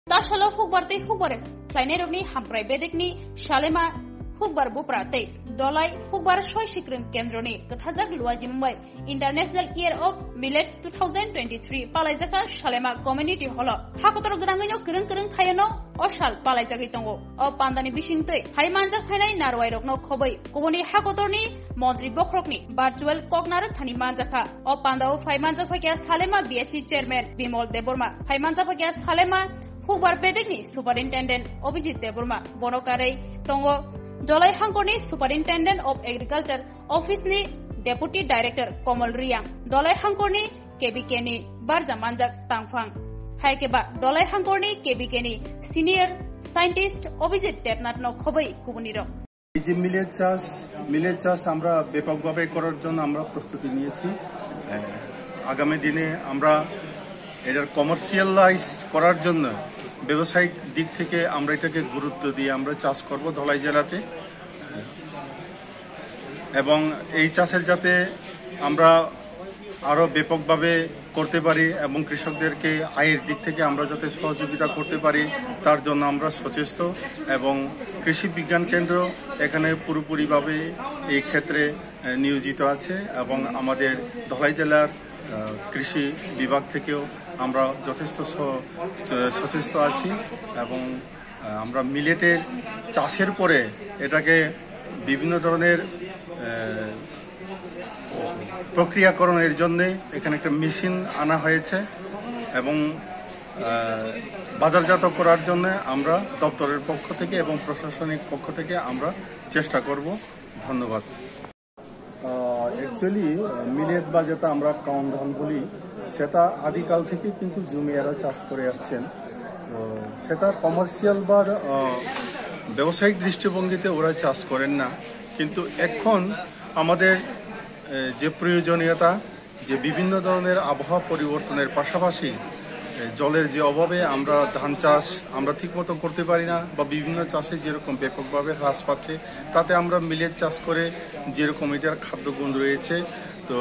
Tashala Hubarte Hubare, Klaineroni, Hamprai Bedekni, Shalema, Hubar Buprate, Dolai, Hubar Shoshikrim Kendroni, Kathazak Luajimbai, International Year of Millets 2023, Palazaka, Shalema Community Holo, Hakotor Grangano, Kurun Hayano, Oshal, Palazagitongo, or Pandani Bishinte, Haimanja Hanai, Narwai no Kobai, Koboni Hakotorni, Montri Bokrokni, Bartuel Kognar, Tani Manjaka, or Panda of Haimanja Fagas Halema, BSC Chairman, Bimol Deborma, Haimanja Fagas Halema, Hubar Bedegni, Superintendent, Obijit Deborma, Bonokare, Tongo, Dolai Hankoni, Superintendent of Agriculture, Office ni Deputy Director, Komal Riam, Dolai Hankoni, Kebikeni, Barja Manjak Tangfang, Haikeba, Dolai Hankoni, Kebikeni, Senior Scientist, Obijit Debnat no Kobai, Kubuniro. এই যে millet চাষ আমরা ব্যাপকভাবে করার জন্য আমরা প্রস্তুতি নিয়েছি। আগামী দিনে আমরা এটার কমার্শিয়ালাইজ করার জন্য ব্যবসায়িক দিক থেকে আমরা এটাকে গুরুত্ব দিয়ে আমরা চাষ করব ধলাই জেলাতে, এবং এই চাষের যাতে আমরা আরো ব্যাপকভাবে করতে পারি এবং কৃষকদেরকে আয়ের দিক থেকে আমরা যাতে সহযোগিতা করতে পারি তার জন্য আমরা সচেষ্ট, এবং কৃষি বিজ্ঞান কেন্দ্র এখানে পুরোপুরিভাবে এই ক্ষেত্রে নিয়োজিত আছে, এবং আমাদের ধলাই জেলার কৃষি বিভাগ থেকেও আমরা যথেষ্ট সচেষ্ট আছি, এবং আমরা মিলেটের চাষের পরে এটাকে বিভিন্ন ধরনের প্রক্রিয়াকরণের জন্য এখানে একটা মেশিন আনা হয়েছে, এবং বাজারজাত করার জন্য আমরা দপ্তরের পক্ষ থেকে এবং প্রশাসনিক পক্ষ থেকে আমরা চেষ্টা করব। ধন্যবাদ। অ্যাকচুয়ালি মিলেট বা যেটা আমরা কাউন ধান বলি সেটা আদিকাল থেকে কিন্তু জমিয়ারা চাষ করে আসছেন। সেটা কমার্শিয়াল বা ব্যবসায়িক দৃষ্টিভঙ্গিতে ওরা চাষ করেন না, কিন্তু এখন আমাদের যে প্রয়োজনীয়তা, যে বিভিন্ন ধরনের আবহাওয়া পরিবর্তনের পাশাপাশি জলের যে অভাবে আমরা ধান চাষ আমরা ঠিকমতো করতে পারি না, বা বিভিন্ন চাষে যেরকম ব্যাপকভাবে হ্রাস পাচ্ছে, তাতে আমরা মিলেট চাষ করে যেরকম এটার খাদ্যগুণ রয়েছে। তো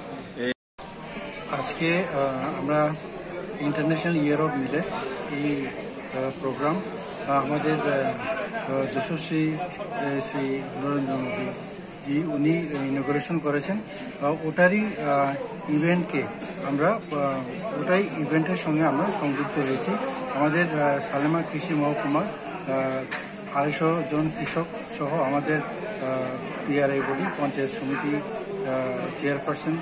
আজকে আমরা ইন্টারন্যাশনাল ইয়ার অফ মিলেট এই প্রোগ্রাম আমাদের যশস্বী শ্রী নরেন্দ্র মোদী জি উনি ইনগুরেশন করেছেন। ওটারই ইভেন্টকে আমরা ইভেন্টের সঙ্গে আমরা সংযুক্ত হয়েছি। আমাদের সালেমা কৃষি মহকুমার 250 জন কৃষক সহ আমাদের পিআরআই বডি পঞ্চায়েত সমিতি চেয়ারপারসন,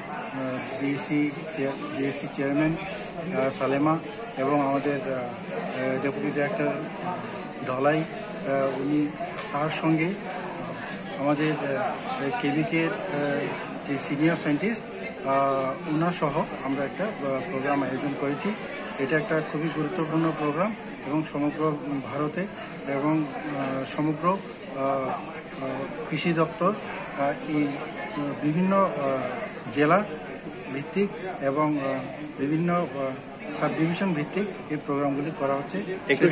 বিএসসি চেয়ারম্যান সালেমা, এবং আমাদের ডেপুটি ডিরেক্টর ধলাই, উনি তার সঙ্গে আমাদের কেবিকের যে সিনিয়র সায়েন্টিস্ট ওনার সহ আমরা একটা প্রোগ্রাম আয়োজন করেছি। এটা একটা খুবই গুরুত্বপূর্ণ প্রোগ্রাম, এবং সমগ্র ভারতে এবং সমগ্র কৃষি দপ্তর এই বিভিন্ন জেলা ভিত্তিক এবং বিভিন্ন সাব ডিভিশন ভিত্তিক এই প্রোগ্রামগুলি করা হচ্ছে। একই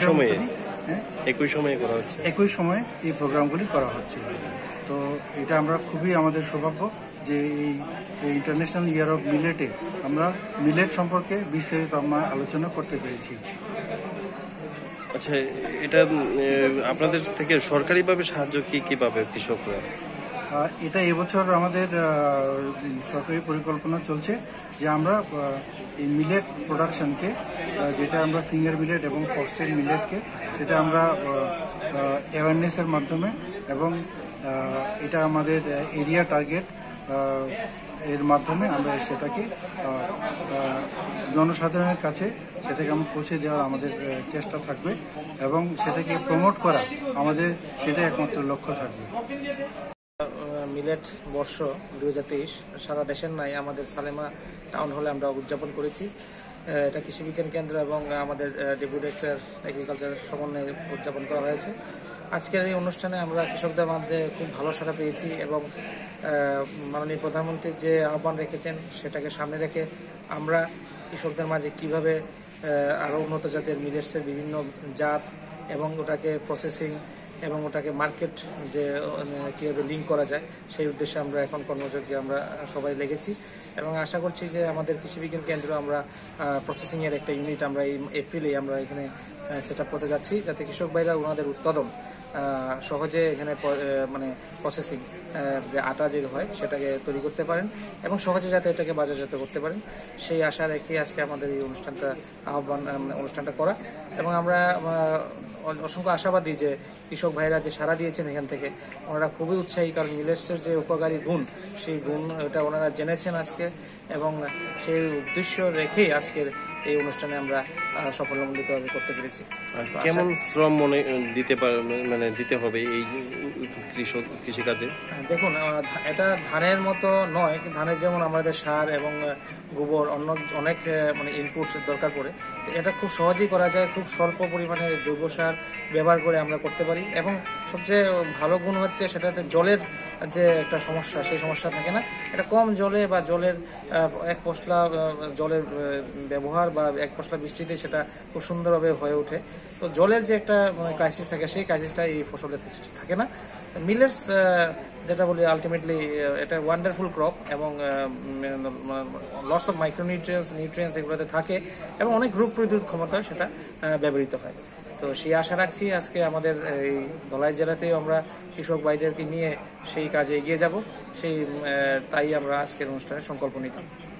সময়ে এই প্রোগ্রামগুলি করা হচ্ছে। তো এটা আমরা খুবই আমাদের সৌভাগ্য যে এই ইন্টারন্যাশনাল ইয়ার অফ মিলেটে আমরা মিলেট সম্পর্কে বিস্তারিত আমরা আলোচনা করতে পেরেছি। আচ্ছা, এটা আপনাদের থেকে সরকারিভাবে সাহায্য কিভাবে কৃষকরা? এটা এবছর আমাদের সরকারি পরিকল্পনা চলছে যে আমরা এই মিলেট প্রোডাকশনকে, যেটা আমরা ফিঙ্গার মিলেট এবং ফক্সটেল মিলেটকে, সেটা আমরা অ্যাওয়ারনেসের মাধ্যমে এবং এটা আমাদের এরিয়া টার্গেট এর মাধ্যমে আমরা সেটাকে জনসাধারণের কাছে সেটাকে আমরা পৌঁছে দেওয়ার আমাদের চেষ্টা থাকবে, এবং সেটাকে প্রমোট করা আমাদের সেটা একমাত্র লক্ষ্য থাকবে। মিলেট বর্ষ 2023 সারা দেশের নাই আমাদের সালেমা টাউন হলে আমরা উদযাপন করেছি। এটা কৃষি বিজ্ঞান কেন্দ্র এবং আমাদের ডেপুটি ডিরেক্টর এগ্রিকালচার সমন্বয়ে উদযাপন করা হয়েছে। আজকের এই অনুষ্ঠানে আমরা কৃষকদের মধ্যে খুব ভালো সাড়া পেয়েছি, এবং মাননীয় প্রধানমন্ত্রী যে আহ্বান রেখেছেন সেটাকে সামনে রেখে আমরা কৃষকদের মাঝে কিভাবে আরও উন্নত জাতের মিলেটসের বিভিন্ন জাত এবং ওটাকে প্রসেসিং এবং ওটাকে মার্কেট যে কীভাবে লিঙ্ক করা যায় সেই উদ্দেশ্যে আমরা এখন কর্মযোগে আমরা সবাই লেগেছি, এবং আশা করছি যে আমাদের কৃষি বিজ্ঞান কেন্দ্র আমরা প্রসেসিংয়ের একটা ইউনিট আমরা এই এপ্রিলে আমরা এখানে সেট আপ করতে যাচ্ছি, যাতে কৃষক ভাইরা ওনাদের উৎপাদন সহজে এখানে মানে প্রসেসিং আটা যে হয় সেটাকে তৈরি করতে পারেন এবং সহজে যাতে এটাকে বাজারজাত করতে পারেন, সেই আশা রেখে আজকে আমাদের এই অনুষ্ঠানটা করা। এবং আমরা অসংখ্য আশাবাদী যে কৃষক ভাইরা যে সাড়া দিয়েছেন এখান থেকে, ওনারা খুবই উৎসাহী, কারণ মিলেটসের যে উপকারী গুণ, সেই গুণ এটা ওনারা জেনেছেন আজকে, এবং সেই উদ্দেশ্য রেখেই আজকের এই অনুষ্ঠানে আমরা সাফল্যমণ্ডিতভাবে করতে পেরেছি। কেমন শ্রম দিতে হবে এই কৃষিকাজে? দেখুন, এটা ধানের মতো নয়, ধানের যেমন আমাদের সার এবং গোবর অনেক ইনপুট দরকার পড়ে, এটা খুব সহজেই করা যায়, খুব স্বল্প পরিমাণে জৈব সার ব্যবহার করে আমরা করতে পারি। এবং সবচেয়ে ভালো গুণ হচ্ছে সেটাতে জলের যে একটা সমস্যা, সেই সমস্যা থাকে না। এটা কম জলে বা জলের এক পশলা জলের ব্যবহার বা এক পশলা বৃষ্টিতে সেটা খুব সুন্দরভাবে হয়ে ওঠে। তো জলের যে একটা ক্রাইসিস থাকে, সেই ক্রাইসিসটা এই ফসলে থাকে না। মিলেটস যেটা বলি আলটিমেটলি এটা ওয়ান্ডারফুল ক্রপ, এবং লটস অফ নিউট্রিয়েন্টস এগুলোতে থাকে, এবং অনেক রোগ প্রতিরোধ ক্ষমতা সেটা ব্যবহৃত হয়। তো সেই আশা রাখছি আজকে আমাদের এই ধলাই জেলাতেও আমরা কৃষক ভাইদেরকে নিয়ে সেই কাজে এগিয়ে যাব, তাই আমরা আজকের অনুষ্ঠানে সংকল্প নিলাম।